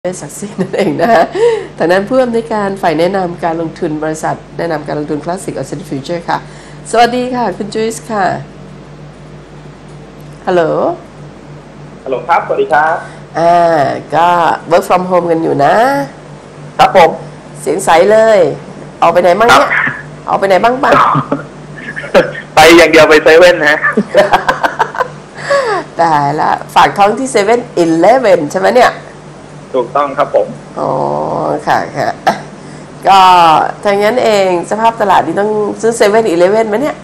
ได้ศักดิ์ศรีนั่นเองนะฮะแต่นั้นผู้อำนวยการฝ่ายแนะนำการลงทุนบริษัทแนะนำการลงทุนคลาสสิกออสเตรเลียฟิวเจอร์ค่ะสวัสดีค่ะคุณจุ้ยส์ค่ะฮัลโหลครับสวัสดีครับก็ work from home กันอยู่นะครับผมเสียงใสเลยเอาไปไหนบ้างเนี่ยเอาไปไหนบ้างไปอย่างเดียวไปเซเว่นฮะแต่ละฝากท้องที่7-Eleven ใช่ไหมเนี่ยถูกต้องครับผมอ๋อค่ะก็ถ้างั้นเองสภาพตลาดนี้ต้องซื้อ7-Eleven ไหมเนี่ย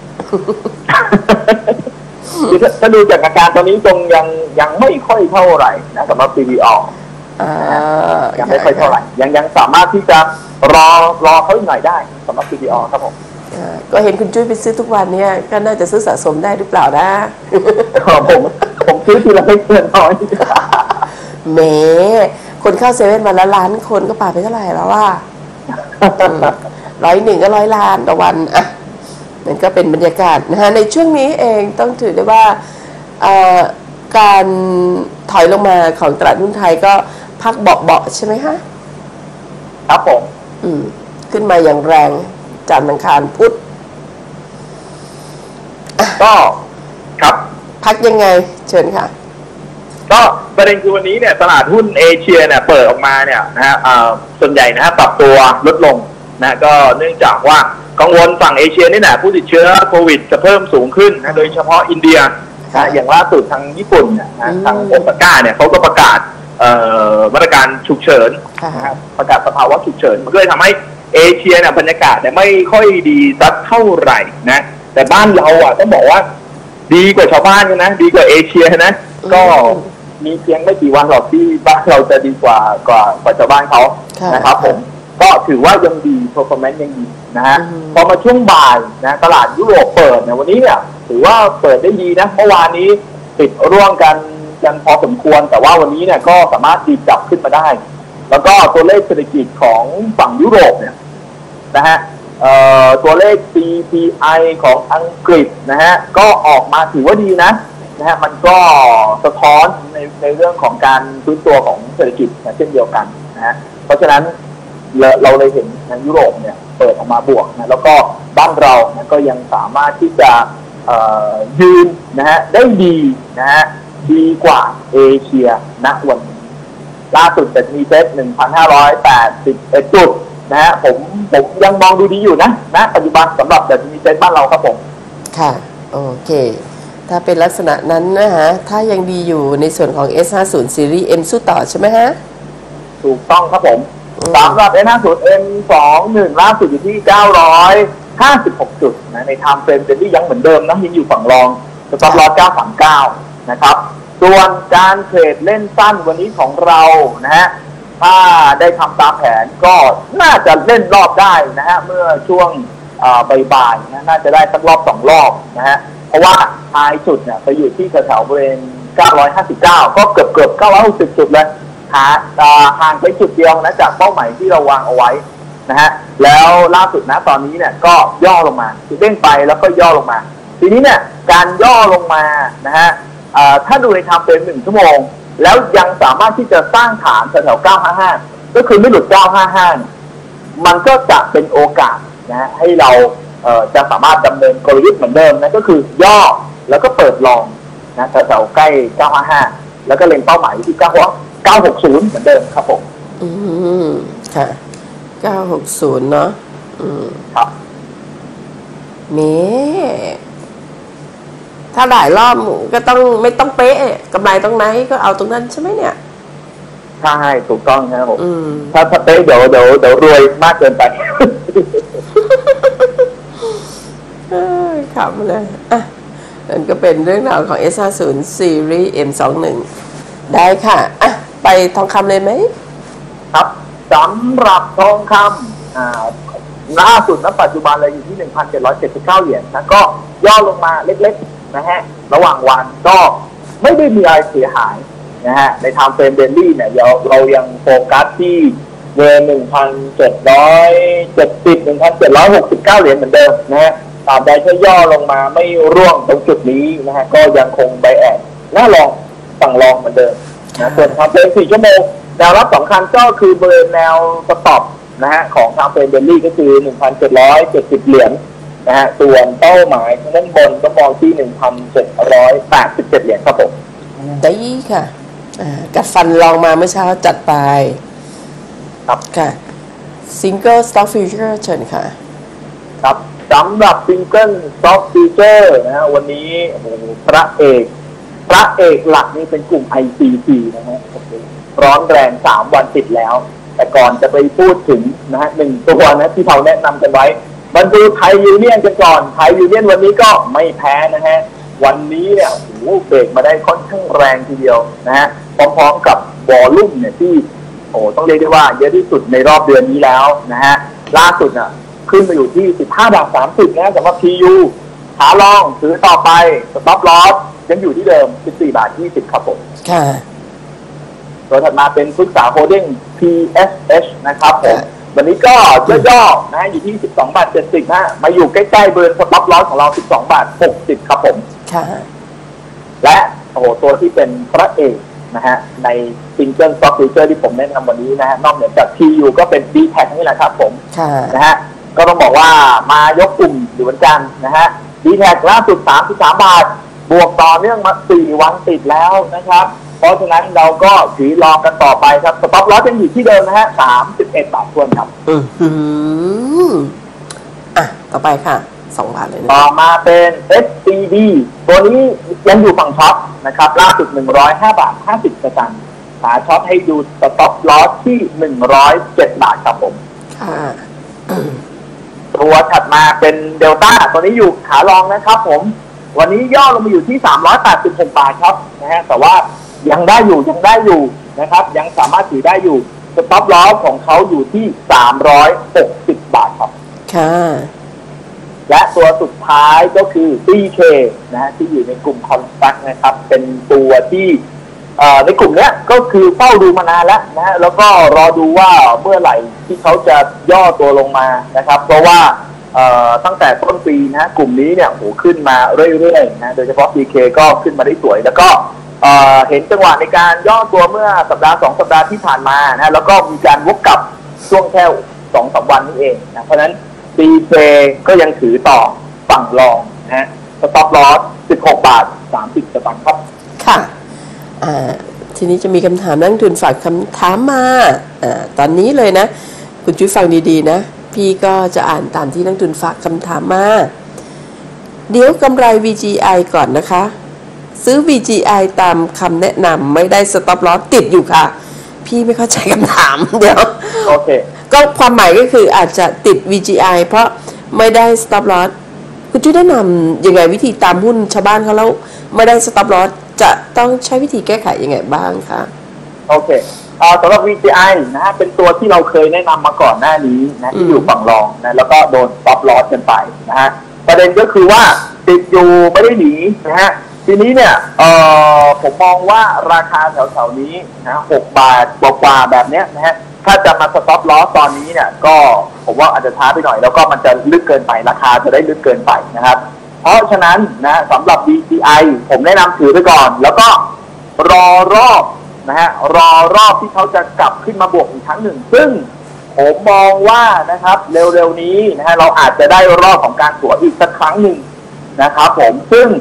ถ้าดูจากอาการตอนนี้ตรงยังไม่ค่อยเท่าไหร่นะสำหรับ CBO ยังไม่ค่อยเท่าไหร่ยังสามารถที่จะรอเขาอีกหน่อยได้สำหรับ CBO ครับผมก็เห็นคุณจุ้ยไปซื้อทุกวันเนี่ยก็น่าจะซื้อสะสมได้หรือเปล่านะผมซื้อทีละไม่เกินน้อยเมคนเข้าเซเว่นวันละล้านคนก็ป่าไปเท่าไหร่แล้วว่า101ก็100 ล้านต่อวันอ่ะนั่นก็เป็นบรรยากาศนะฮะในช่วงนี้เองต้องถือได้ว่าการถอยลงมาของตลาดหุ้นไทยก็พักเบาๆใช่ไหมฮะครับผมขึ้นมาอย่างแรงจันทร์อังคารพุธก็ครับพักยังไงเชิญค่ะก็ประเด็นคือวันนี้เนี่ยตลาดหุ้นเอเชียเนี่ยเปิดออกมาเนี่ยนะฮะส่วนใหญ่นะฮะปรับตัวลดลงนะก็เนื่องจากว่ากังวลฝั่งเอเชียนี่แหละผู้ติดเชื้อโควิดจะเพิ่มสูงขึ้นนะโดยเฉพาะอินเดียนะอย่างล่าสุดทางญี่ปุ่นนะทางโอซาก้าเนี่ยเขาก็ประกาศมาตรการฉุกเฉินนะครับประกาศสภาวะฉุกเฉินมันก็เลยทำให้เอเชียเนี่ยบรรยากาศเนี่ยไม่ค่อยดีสักเท่าไหร่นะแต่บ้านเราอ่ะต้องบอกว่าดีกว่าชาวบ้านนะดีกว่าเอเชียนะก็มีเพียงไม่กี่วันหรอกที่บ้านเราจะดีกว่าชาวบ้านเขานะครับผมก็ถือว่ายังดี performance ยังดีนะฮะพอมาช่วงบ่ายนะตลาดยุโรปเปิดเนี่ยวันนี้เนี่ยถือว่าเปิดได้ดีนะเมื่อวานนี้ปิดร่วมกันพอสมควรแต่ว่าวันนี้เนี่ยก็สามารถดีจับขึ้นมาได้แล้วก็ตัวเลขเศรษฐกิจของฝั่งยุโรปเนี่ยนะฮะตัวเลข CPI ของอังกฤษนะฮะก็ออกมาถือว่าดีนะฮะมันก็สะท้อนในเรื่องของการฟื้นตัวของเศรษฐกิจเช่นเดียวกันนะฮะเพราะฉะนั้นเราเลยเห็นในยุโรปเนี่ยเปิดออกมาบวกนะแล้วก็บ้านเรานะก็ยังสามารถที่จะยืนนะฮะได้ดีนะฮะดีกว่าเอเชียณวันนี้ล่าสุดแต่มีเซ็ต 1,581 จุดนะฮะผมยังมองดูดีอยู่นะปัจจุบันสำหรับแต่มีเซ็ตบ้านเราครับผมค่ะโอเคถ้าเป็นลักษณะนั้นนะฮะถ้ายังดีอยู่ในส่วนของ S50 Series M สู้ต่อใช่ไหมฮะถูกต้องครับผมสำหรับ S50 M21 ล่าสุดอยู่ที่956จุดนะในไทม์เฟรมเป็นที่ยังเหมือนเดิมนะยังอยู่ฝั่งรองสต็อปลอส939นะครับส่วนการเทรดเล่นสั้นวันนี้ของเรานะฮะถ้าได้ทำตามแผนก็น่าจะเล่นรอบได้นะฮะเมื่อช่วงบ่ายๆนะน่าจะได้สักรอบ2รอบนะฮะเพราะว่าท้ายสุดเนี่ยไปอยู่ที่แถวๆบริเวณ959ก็เกือบ960จุดเลยห่างไปจุดเดียวนะจากเป้าหมายที่เราวางเอาไว้นะฮะแล้วล่าสุดนะตอนนี้เนี่ยก็ย่อลงมาเด้งไปแล้วก็ย่อลงมาทีนี้เนี่ยการย่อลงมานะฮะถ้าดูในไทม์เฟรม1 ชั่วโมงแล้วยังสามารถที่จะสร้างฐานแถวๆ955ก็คือไม่หลุด955มันก็จะเป็นโอกาสนะให้เราจะสามารถดำเนินกลยุทธ์เหมือนเดิมนะก็คือย่อแล้วก็เปิดลองนะแถวๆใกล้955แล้วก็เล็งเป้าหมายที่960เหมือนเดิมครับผมค่ะ960เนาะครับถ้าหลายรอบก็ต้องไม่ต้องเป๊ะกำไรตรงไหนก็เอาตรงนั้นใช่ไหมเนี่ยใช่ถูกต้องนะครับผมถ้าเป๊ะเดี๋ยวรวยมากเกินไปขำเลยอ่ะนั่นก็เป็นเรื่องราวของ S50 Series M21 ได้ค่ะอ่ะไปทองคำเลยไหมครับสำหรับทองคำล่าสุดณปัจจุบันเลยอยู่ที่ 1,779 เหรียญนะก็ย่อลงมาเล็กๆนะฮะระหว่างวันก็ไม่ได้มีอะไรเสียหายนะฮะในไทม์เฟรมเดลี่เนี่ยเรายังโฟกัสที่เบอร์ 1,770 1,769 เหรียญเหมือนเดิมนะฮะตามใดถ้าย่อลงมาไม่ร่วงตรงจุดนี้นะฮะก็ยังคงไบแอดน่าลองสั่งลองเหมือนเดิมนะส่วนไทม์เฟรม4 ชั่วโมงแนวรับสำคัญก็คือบริเวณแนวสต็อปนะฮะของทางเฟรนเดลลี่ก็คือ 1,770 เหรียญนะฮะส่วนเป้าหมายทางด้านบนก็มองที่ 1,787 เหรียญครับผมได้ค่ะกัดฟันลองมาเมื่อเช้าจัดไปครับค่ะ Single Stock Future เชิญค่ะครับสำหรับ Single Stock Future นะฮะวันนี้พระเอกหลักนี่เป็นกลุ่ม ICT นะฮะร้อนแรง3 วันติดแล้วแต่ก่อนจะไปพูดถึงนะฮะ1 ตัวนะที่เราแนะนำกันไว้มาดูไทยยูเนี่ยนกันก่อนไทยยูเนี่ยนวันนี้ก็ไม่แพ้นะฮะวันนี้เนี่ยโอ้โหเบรกมาได้ค่อนข้างแรงทีเดียวนะฮะพร้อมๆกับวอลลุ่มเนี่ยที่โอ้ต้องเรียกได้ว่าเยอะที่สุดในรอบเดือนนี้แล้วนะฮะล่าสุดน่ะขึ้นมาอยู่ที่ 15.30 นะสำหรับ TU ขาลองซื้อต่อไป Stop Loss ยังอยู่ที่เดิม 14.20 ครับผมค่ะตัวถัดมาเป็นปรึกษาโฮลดิ้ง PSH นะครับผมวันนี้ก็ย่อๆนะอยู่ที่ 12.70 นะมาอยู่ใกล้ๆเบอร์ Stop Loss ของเรา 12.60 ครับผมค่ะและโอ้โหตัวที่เป็นพระเอกนะฮะใน Single Stock Future ที่ผมแนะนำวันนี้นะฮะนอกเหนือจาก TU ก็เป็น D-Tag นี่แหละครับผมนะฮะก็ต้องบอกว่ามายกกลุ่มอยู่เหมือนกันนะฮะ D-Tag ล่าสุด 33 บาทบวกต่อเนื่องมา 4 วันติดแล้วนะครับเพราะฉะนั้นเราก็ถือรอกันต่อไปครับสต็อปลอสยังอยู่ที่เดิมนะฮะ 31 บาททวนครับต่อไปค่ะ2 บาทเลยนะต่อมาเป็น SCB ตัวนี้ยังอยู่ฝั่งช็อตนะครับล่าสุด 105.50 สตางค์ขาช็อตให้ดูสต็อปลอสที่ 107 บาทครับผมค่ะตัวถัดมาเป็นเดลต้าตัวนี้อยู่ขาลองนะครับผมวันนี้ย่อลงมาอยู่ที่ 386 บาทครับนะฮะแต่ว่ายังได้อยู่นะครับยังสามารถถือได้อยู่สต็อปลอสของเขาอยู่ที่ 360 บาทครับค่ะและตัวสุดท้ายก็คือ CK นะฮะที่อยู่ในกลุ่มคอนสตรักนะครับเป็นตัวที่ในกลุ่มนี้ก็คือเฝ้าดูมานานแล้วนะฮะแล้วก็รอดูว่าเมื่อไหร่ที่เขาจะย่อตัวลงมานะครับเพราะว่าตั้งแต่ต้นปีนะกลุ่มนี้เนี่ยโหขึ้นมาเรื่อยๆนะโดยเฉพาะ CK ก็ขึ้นมาได้สวยแล้วก็เห็นจังหวะในการย่อตัวเมื่อสัปดาห์2 สัปดาห์ที่ผ่านมานะแล้วก็มีการวกกลับช่วงแค่ 2-3 วันนี้เองนะเพราะฉะนั้น CK ก็ยังถือต่อฝั่งรองนะฮะสต็อปลอส 16.30 สตางค์ครับค่ะทีนี้จะมีคำถามนักทุนฝากคำถามมาตอนนี้เลยนะคุณจุ้ยฟังดีๆนะพี่ก็จะอ่านตามที่นักทุนฝากคำถามมาเดี๋ยวกำไร VGI ก่อนนะคะซื้อ VGI ตามคำแนะนำไม่ได้ Stop Loss ติดอยู่ค่ะพี่ไม่เข้าใจคำถามเดี๋ยวโอเคก็ความหมายก็คืออาจจะติด VGI เพราะไม่ได้ Stop Loss คุณจุ้ยแนะนำยังไงวิธีตามหุ้นชาวบ้านเขาแล้วไม่ได้ Stop Loss จะต้องใช้วิธีแก้ไขยังไงบ้างคะโอเคสำหรับ VGI นะฮะเป็นตัวที่เราเคยแนะนำมาก่อนหน้านี้นะที่อยู่ฝั่งรองนะแล้วก็โดน Stop Loss กันไปนะฮะประเด็นก็คือว่าติดอยู่ไม่ได้หนีนะฮะทีนี้เนี่ยผมมองว่าราคาแถวๆนี้นะ6 บาทกว่าๆแบบเนี้ยนะฮะถ้าจะมา Stop Loss ตอนนี้เนี่ยก็ผมว่าอาจจะช้าไปหน่อยแล้วก็มันจะลึกเกินไปราคาจะได้ลึกเกินไปนะครับเพราะฉะนั้นนะสำหรับ VGI ผมแนะนำถือไปก่อนแล้วก็รอรอบนะฮะรอรอบที่เขาจะกลับขึ้นมาบวกอีกครั้งหนึ่งซึ่งผมมองว่านะครับเร็วๆนี้นะฮะเราอาจจะได้รอบของการถัวอีกสักครั้งหนึ่งนะครับผมซึ่ง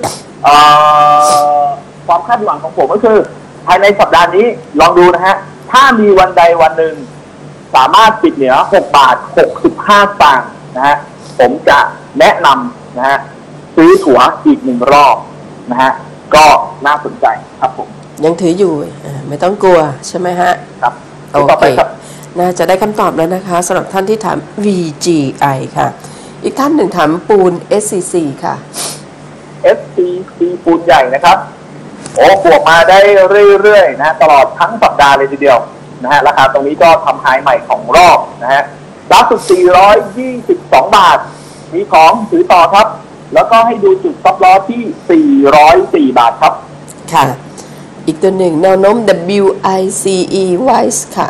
ความคาดหวังของผมก็คือภายในสัปดาห์นี้ลองดูนะฮะถ้ามีวันใดวันหนึ่งสามารถปิดเหนือ6.65 สตางค์นะฮะผมจะแนะนำนะฮะซื้อตั๋วอีก1 รอบนะฮะก็น่าสนใจครับผมยังถืออยู่ไม่ต้องกลัวใช่ไหมฮะครับโอเคน่าจะได้คำตอบแล้วนะคะสำหรับท่านที่ถาม VGI ค่ะอีกท่านหนึ่งถามปูน SCC ค่ะ SCC ปูนใหญ่นะครับโอ้บวกมาได้เรื่อยๆนะตลอดทั้งสัปดาห์เลยทีเดียวนะฮะราคาตรงนี้ก็ทำไฮใหม่ของรอบนะฮะล่าสุด422 บาทมีของถือต่อครับแล้วก็ให้ดูจุดซับล้อที่404 บาทครับค่ะอีกตัวหนึ่งแนวโน้ม WICE Wise ค่ะ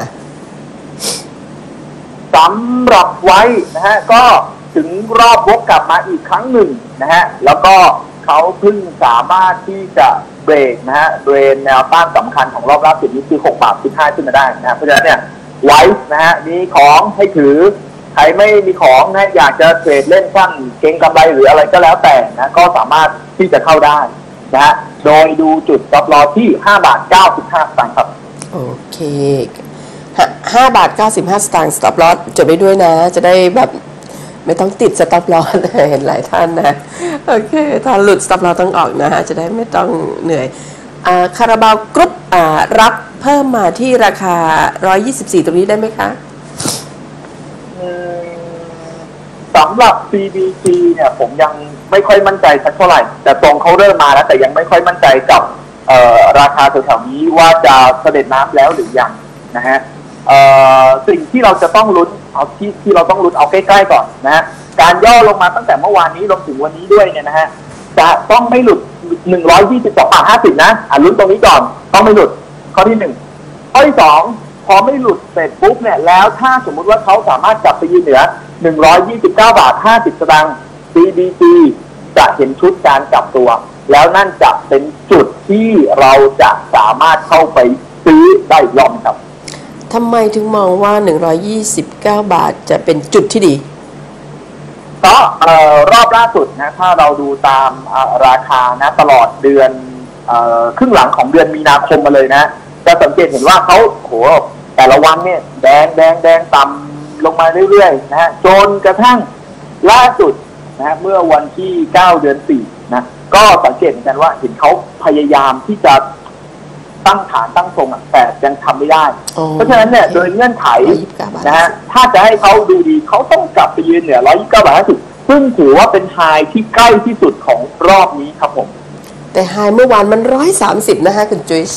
สำหรับไว้นะฮะก็ถึงรอบวกกลับมาอีกครั้งหนึ่งนะฮะแล้วก็เขาเพิ่งสามารถที่จะเบรกนะฮะเบรนแนวต้านสำคัญของรอบล่าสุดนี้คือ6 บาท 15ขึ้นมาได้นะเพราะฉะนั้นเนี่ยไว้นะฮะมีของให้ถือใครไม่มีของนะอยากจะเทรดเล่นสั้นเก็งกำไรหรืออะไรก็แล้วแต่นะก็สามารถที่จะเข้าได้นะฮะโดยดูจุดstop lossที่5 บาท 95 สตางค์ครับโอเค5 บาท 95 สตางค์ stop loss จดไว้ด้วยนะจะได้แบบไม่ต้องติด stop loss เห็นหลายท่านนะโอเคถ้าหลุด stop loss ต้องออกนะฮะจะได้ไม่ต้องเหนื่อยคาราบาวกรุ๊ปรับเพิ่มมาที่ราคา124ตรงนี้ได้ไหมคะสำหรับ CBC เนี่ยผมยังไม่ค่อยมั่นใจสักเท่าไหร่แต่ตรงเขาเริ่มมาแล้วแต่ยังไม่ค่อยมั่นใจกับราคาแถวๆนี้ว่าจะเสด็จน้ำแล้วหรือยังนะฮะสิ่งที่เราจะต้องลุ้นเอาที่เราต้องลุ้นเอาใกล้ๆก่อนนะฮะการย่อลงมาตั้งแต่เมื่อวานนี้ลงถึงวันนี้ด้วยเนี่ยนะฮะจะต้องไม่หลุด122.50 บาทนะลุ้นตรงนี้ก่อนต้องไม่หลุดข้อที่1ข้อที่2พอไม่หลุดเสร็จปุ๊บเนี่ยแล้วถ้าสมมุติว่าเขาสามารถกลับไปยืนเหนือ129.50 บาท CBC จะเห็นชุดการกลับตัวแล้วนั่นจะเป็นจุดที่เราจะสามารถเข้าไปซื้อได้รอบครับทำไมถึงมองว่า129 บาทจะเป็นจุดที่ดีก็รอบล่าสุดนะถ้าเราดูตามราคานะตลอดเดือนครึ่งหลังของเดือนมีนาคมมาเลยนะจะสังเกตเห็นว่าเขาโหแต่ละวันเนี่ยแดงต่ำลงมาเรื่อยๆนะฮะจนกระทั่งล่าสุดนะเมื่อวันที่9 เดือน 4นะก็สังเกตเหมือนกันว่าเห็นเขาพยายามที่จะตั้งฐานตั้งทรงแต่ยังทำไม่ได้เพราะฉะนั้นเนี่ยโดยเงื่อนไขนะฮะถ้าจะให้เขาดูดีเขาต้องกลับไปยืนเหนือ129.50 บาทซึ่งถือว่าเป็นไฮที่ใกล้ที่สุดของรอบนี้ครับผมแต่ไฮเมื่อวานมัน130นะฮะคุณจุ๊ย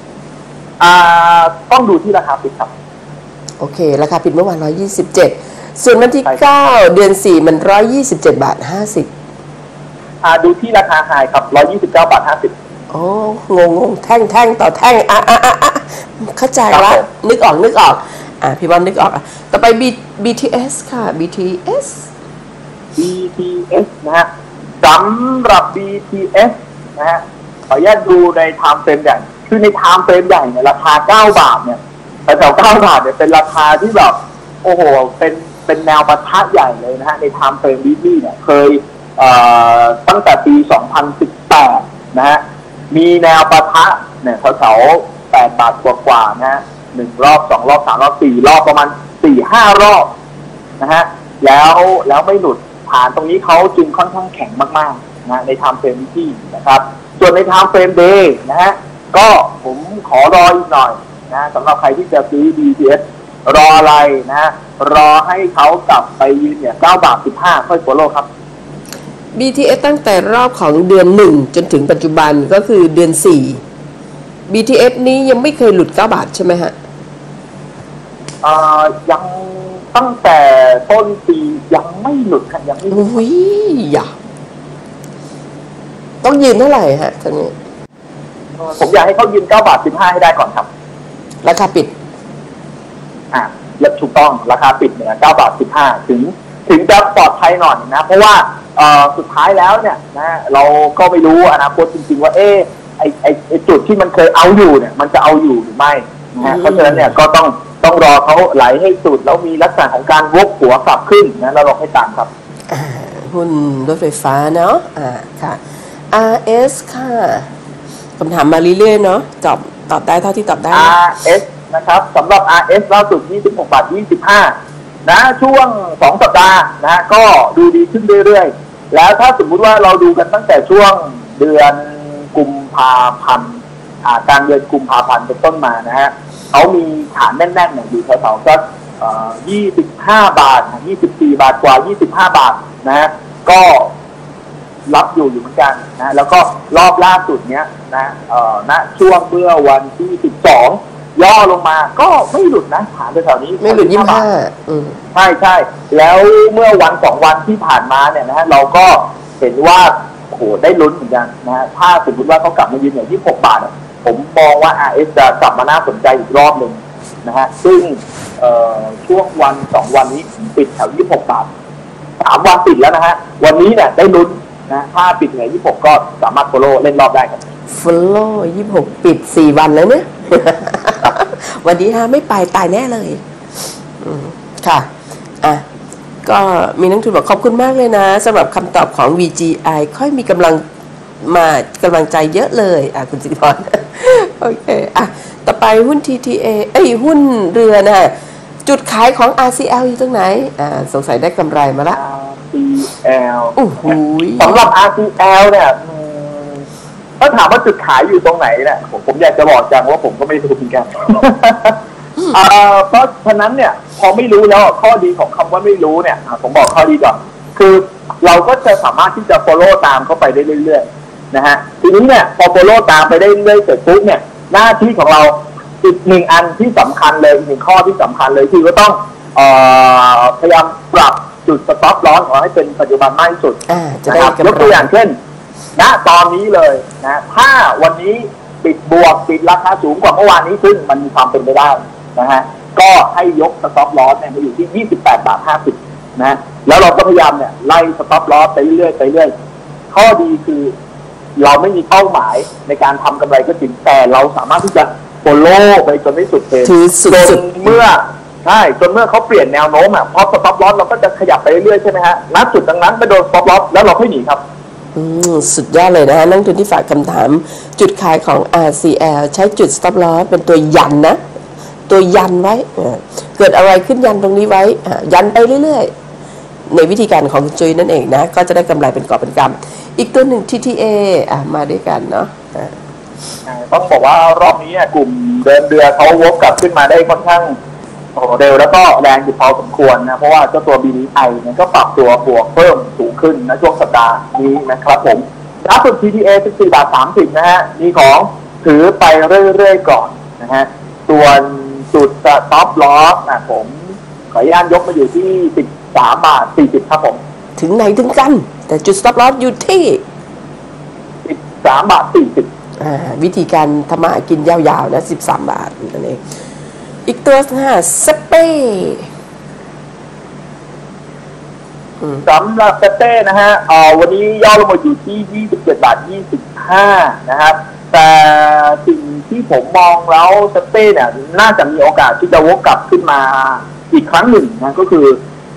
ต้องดูที่ราคาปิดครับโอเคราคาปิดเมื่อวาน127ส่วนวันที่9 เดือน 4มัน127.50 บาทดูที่ราคาไฮครับ129.50 บาทโอ้งงแท่งต่อแท่งเข้าใจละนึกออกพี่บอลนึกออกต่อไป BTS ค่ะ BTS นะฮะสำหรับ BTS นะฮะขออนุญาตดูในไทม์เฟรมใหญ่คือในไทม์เฟรมใหญ่เนี่ยราคา9 บาทเนี่ยแถว9 บาทเนี่ยเป็นราคาที่แบบโอ้โหเป็นแนวปะทะใหญ่เลยนะฮะในไทม์เฟรมวีเนี่ยเคยตั้งแต่ปี 2018 นะฮะมีแนวปะทะเนี่ยแถว8 บาทกว่าๆนะฮะ1 รอบ 2 รอบ 3 รอบ 4 รอบประมาณ 4-5 รอบนะฮะแล้วไม่หลุดฐานตรงนี้เขาจึงค่อนข้างแข็งมากๆนะในไทม์เฟรมที่นะครับส่วนในไทม์เฟรมเดย์นะฮะก็ผมขอรออีกหน่อยนะสำหรับใครที่จะซื้อ BTS รออะไรนะฮะรอให้เขากลับไปยืนเนี่ย9 บาท 15ค่อยโลครับ BTS ตั้งแต่รอบของเดือน1จนถึงปัจจุบันก็คือเดือน4 BTS นี้ยังไม่เคยหลุด9 บาทใช่ไหมฮะยังตั้งแต่ต้นปียังไม่หลุดค่ะยังไม่หลุดอย่าต้องยืนเท่าไหร่ฮะตอนนี้ผมอยากให้เขายืน9 บาท 15ให้ได้ก่อนครับราคาปิดถูกต้องราคาปิดเนี่ย9 บาท 15ถึงจะปลอดภัยหน่อยนะเพราะว่าสุดท้ายแล้วเนี่ยนะเราก็ไม่รู้อนาคตจริงๆว่าไอจุดที่มันเคยเอาอยู่เนี่ยมันจะเอาอยู่หรือไม่นะเพราะฉะนั้นเนี่ยก็ต้องรอเขาไหลให้สุดแล้วมีลักษณะของการวกหัวกลับขึ้นนะเราลองให้ตามครับหุ้นรถไฟฟ้าเนาะค่ะ RS ค่ะคำถามมาเรื่อยๆเนาะตอบได้เท่าที่ตอบได้ RS นะครับสำหรับ RS ล่าสุด26 บาท 25นะช่วง2 สัปดาห์นะก็ดูดีขึ้นเรื่อยๆแล้วถ้าสมมุติว่าเราดูกันตั้งแต่ช่วงเดือนกุมภาพันธ์กลางเดือนกุมภาพันธ์เป็นต้นมานะฮะเขามีฐานแน่นๆเนี่ยอยู่แถวๆสัก25 บาท24 บาทกว่า25 บาทนะฮะก็รับอยู่เหมือนกันนะแล้วก็รอบล่าสุดเนี้ยนะณช่วงเมื่อวันที่12ย่อลงมาก็ไม่หลุดนะฐานแถวนี้ไม่หลุด25 ใช่แล้วเมื่อวัน2 วันที่ผ่านมาเนี่ยนะฮะเราก็เห็นว่าโหได้ลุ้นเหมือนกันนะถ้าสมมติว่าเขากลับมายืนอย่างที่6 บาทผมมองว่า RS จะกลับมาน่าสนใจอีกรอบหนึ่งนะฮะซึ่งช่วงวัน2 วันนี้ปิดแถว26 บาท3 วันติดแล้วนะฮะวันนี้เนี่ยได้ลุ้นนะถ้าปิดเหนือ26ก็สามารถ follow เล่นรอบได้ครับ follow 26 ปิด4 วันแล้วเนี่ย วันนี้ไม่ไปตายแน่เลยค่ะก็มีนักทุนบอกขอบคุณมากเลยนะสำหรับคำตอบของ VGI ค่อยมีกำลังใจเยอะเลยคุณสิริพร โอเคต่อไปหุ้น TTA หุ้นเรือนะจุดขายของ RCL อยู่ตรงไหนสงสัยได้กำไรมาละ RCL โอ้โหสำหรับ RCL เนี่ยถ้าถามว่าจุดขายอยู่ตรงไหนเนี่ยผมอยากจะบอกจังว่าผมก็ไม่รู้เหมือนกันเพราะฉะนั้นเนี่ยพอไม่รู้แล้วข้อดีของคำว่าไม่รู้เนี่ยผมบอกข้อดีก่อนคือเราก็จะสามารถที่จะ follow ตามเข้าไปได้เรื่อยๆนะฮะทีนี้เนี่ยพอ follow ตามไปได้เรื่อยๆเสร็จปุ๊บเนี่ยหน้าที่ของเราอีก1 อันที่สำคัญเลย1 ข้อที่สำคัญเลยคือก็ต้องพยายามปรับจุด stop loss ของเราให้เป็นปัจจุบันมากที่สุดนะครับยกตัวอย่างเช่นณตอนนี้เลยนะถ้าวันนี้ปิดบวกปิดราคาสูงกว่าเมื่อวานนี้ซึ่งมันมีความเป็นไปได้นะฮะก็ให้ยก stop loss เนี่ยมาอยู่ที่28.50 นะแล้วเราก็พยายามเนี่ยไล่ stop loss ไปเรื่อยๆไปเรื่อยข้อดีคือเราไม่มีเป้าหมายในการทำกำไรก็จริงแต่เราสามารถที่จะ follow ไปจนไม่สุดเลยจนเมื่อเขาเปลี่ยนแนวโน้มพอ stop loss เราก็จะขยับไปเรื่อยๆใช่ไหมฮะณจุดนั้นไปโดน stop loss แล้วเราค่อยหนีครับสุดยอดเลยนะฮะนักทุนที่ฝากคำถามจุดขายของ RCL ใช้จุด stop loss เป็นตัวยันนะตัวยันไว้เกิดอะไรขึ้นยันตรงนี้ไว้ยันไปเรื่อยๆในวิธีการของจุยนั่นเองนะก็จะได้กำไรเป็นกอบเป็นกำอีกตัวหนึ่ง TTA มาด้วยกันเนาะต้องบอกว่ารอบนี้กลุ่มเดินเรือเขาวกกลับขึ้นมาได้ค่อนข้างเร็วแล้วก็แรงอยู่พอสมควรนะเพราะว่าเจ้าตัว BDI เนี่ยก็ปรับตัวบวกเพิ่มสูงขึ้นในช่วงสัปดาห์นี้นะครับผมล่าสุด TTA 14.30 นะฮะมีของถือไปเรื่อยๆก่อนนะฮะส่วนจุด stop loss ผมขออนุญาตยกมาอยู่ที่13.40 ครับผมถึงไหนถึงกันแต่จุด stop loss อยู่ที่ 13.40 วิธีการทำมากินยาวๆนะ13 บาทนั่นเองอีกตัวสเป้สำหรับสเป้นะฮะวันนี้ย่อลงมาอยู่ที่27.25 นะครับแต่สิ่งที่ผมมองแล้วสเป้เนี่ยน่าจะมีโอกาสที่จะวกกลับขึ้นมาอีกครั้งหนึ่งนะก็คือ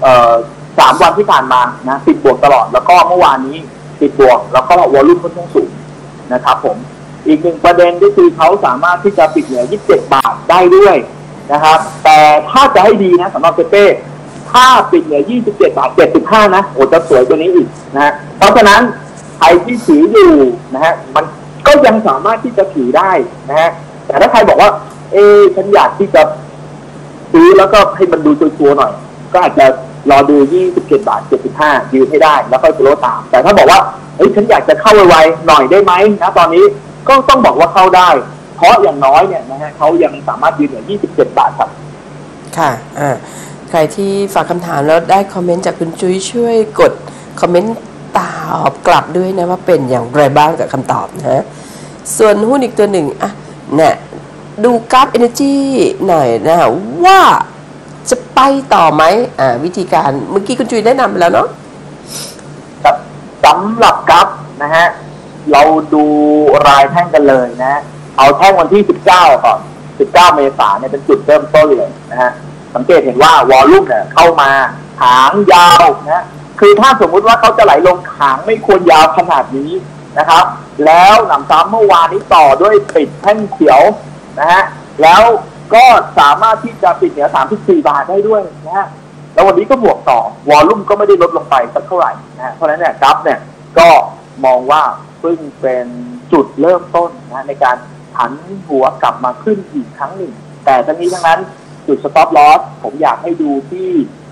3 วันที่ผ่านมานะติดบวกตลอดแล้วก็เมื่อวานนี้ติดบวกแล้วก็วอลุ่มค่อนข้างสูงนะครับผมอีก1ประเด็นก็คือเขาสามารถที่จะปิดเหนือ27 บาทได้ด้วยนะครับแต่ถ้าจะให้ดีนะสำหรับเป้ถ้าปิดเหนือ27.75 นะโอ้จะสวยกว่านี้อีกนะเพราะฉะนั้นใครที่ถืออยู่นะฮะมันก็ยังสามารถที่จะถือได้นะฮะแต่ถ้าใครบอกว่าฉันอยากที่จะซื้อแล้วก็ให้มันดูชัวร์ๆหน่อยก็อาจจะรอดู27.75 ยืนให้ได้แล้วค่อยโลตามแต่ถ้าบอกว่าฉันอยากจะเข้าไวๆหน่อยได้ไหมนะตอนนี้ก็ต้องบอกว่าเข้าได้เพราะอย่างน้อยเนี่ยนะฮะเขายังสามารถยืนเหนือ27 บาทครับค่ะใครที่ฝากคำถามแล้วได้คอมเมนต์จากคุณจุ้ยช่วยกดคอมเมนต์ตอบกลับด้วยนะว่าเป็นอย่างไรบ้างกับคำตอบนะฮะส่วนหุ้นอีกตัวหนึ่งเนี่ยดูกราฟ Energy หน่อยนะว่าจะไปต่อไหมวิธีการเมื่อกี้คุณจุ้ยแนะนำไปแล้วเนาะครับสำหรับกราฟนะฮะเราดูรายแท่งกันเลยนะเอาแท่งวันที่19ก่อน19 เมษายนเนี่ยเป็นจุดเริ่มต้นเลยนะฮะสังเกตเห็นว่าวอลลุ่มเนี่ยเข้ามาหางยาวนะคือถ้าสมมุติว่าเขาจะไหลลงหางไม่ควรยาวขนาดนี้นะครับแล้วหนำซ้ำเมื่อวานนี้ต่อด้วยปิดแท่งเขียวนะฮะแล้วก็สามารถที่จะปิดเหนือ34 บาทได้ด้วยนะฮะแล้ววันนี้ก็บวกต่อวอลลุ่มก็ไม่ได้ลดลงไปสักเท่าไหร่นะเพราะฉะนั้นเนี่ยกราฟเนี่ยก็มองว่าซึ่งเป็นจุดเริ่มต้นนะในการหันหัวกลับมาขึ้นอีกครั้งหนึ่งแต่ทั้งนี้ทั้งนั้นจุด stop loss ผมอยากให้ดูที่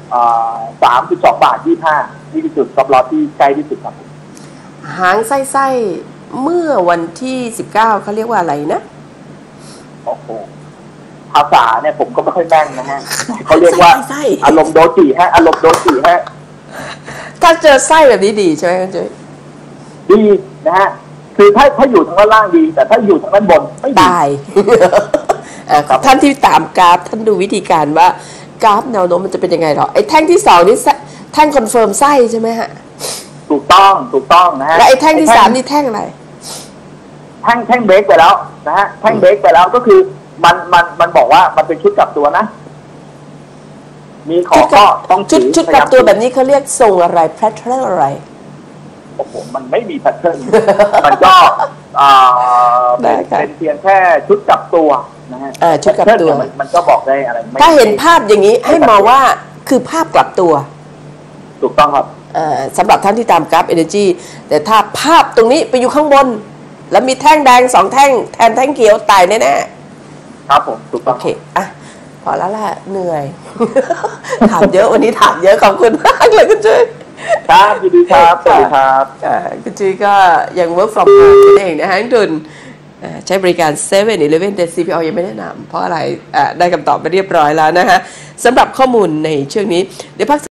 32.25 นี่คือจุด stop loss ที่ใกล้ที่สุดครับหางไส้เมื่อวันที่19เขาเรียกว่าอะไรนะโอ้โหภาษาเนี่ยผมก็ไม่ค่อยแม่นนะฮะเขาเรียกว่าอารมณ์โดจิฮะอารมณ์โดจิฮะถ้าเจอไส้แบบนี้ดีใช่ไหมคุณจุ้ยดีนะฮะคือถ้าอยู่ทางด้านล่างดีแต่ถ้าอยู่ทางด้านบนไม่ตายท่านที่ตามกราฟท่านดูวิธีการว่ากราฟแนวโน้มมันจะเป็นยังไงหรอไอ้แท่งที่2นี่แท่งคอนเฟิร์มไส้ใช่ไหมฮะถูถูกต้องนะฮะและไอ้แท่งที่3นี่แท่งอะไรแท่งเบรกไปแล้วนะฮะแท่งเบรกไปแล้วก็คือมันบอกว่ามันเป็นชุดกลับตัวนะมีของก็ต้องชุดกลับตัวแบบนี้เขาเรียกทรงอะไรแพทเทิร์นอะไรโอ้โหมันไม่มีแพทเทิร์นมันก็เป็นเพียงแค่ชุดกลับตัวนะฮะชุดกลับตัวมันก็บอกได้อะไรถ้าเห็นภาพอย่างนี้ให้มองว่าคือภาพกลับตัวถูกต้องครับสำหรับท่านที่ตามกราฟ Energy แต่ถ้าภาพตรงนี้ไปอยู่ข้างบนแล้วมีแท่งแดง2แท่งแทนแท่งเขียวตายแน่ๆครับผมถูกต้องโอเคพอแล้วแหละเหนื่อยถามเยอะวันนี้ถามเยอะขอบคุณมากเลยคุณจุ้ยครับยินดีครับสวัสดีครับคุณจุ้ยก็ยัง work from home นั่นเองนะฮะทุนใช้บริการ 7-Eleven แต่ CPO ยังไม่แนะนำเพราะอะไรได้คำตอบไปเรียบร้อยแล้วนะฮะสำหรับข้อมูลในช่วงนี้เดี๋ยวพัก